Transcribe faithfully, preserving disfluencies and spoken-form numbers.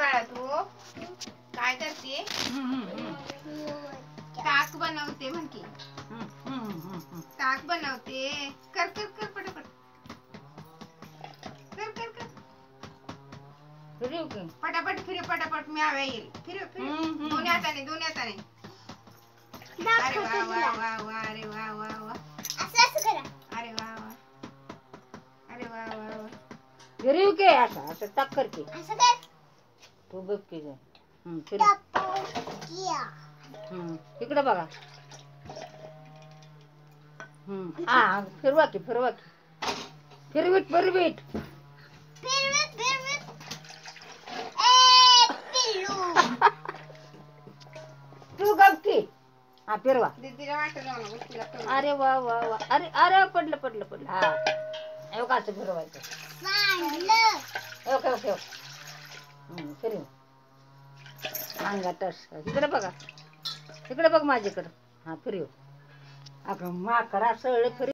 बाळा तू काय करते? ताक बनवते म्हण की. ताक बनवते. कर कर कर पटापट. कर कर कर. फिरव की. पटापट फिरव पटापट मी आवे येईल. फिरव फिरव. दोन्ही हाताने दोन्ही हाताने. अरे वा वा वा वा अरे वा वा वा. असं असं करा. अरे वा वा. अरे वा वा वा. फिरव की असं असं टाक कर की. असं कर. तू बघ की गं. हं, फिरव. टपोकिया. हं, इकडं बघा. हं, हा फिरवा की फिरवा की. फिरवीत फिरवीत. फिरवीत फिरवीत. ए पिल्लू. तू गप की. हा फिरवा. दीदीला वाटत जाऊ नको तुला करू. अरे वा वा वा. अरे अरे पडलं पडलं पडलं. हा एवढं असं फिरवायचं. सांडलं. Okay okay okay. फिरव. अंगात असं. इकडे बघा. इकडे बघ माझ्याकडं. हा फिरव. अगं माकडा सळलं फिरव.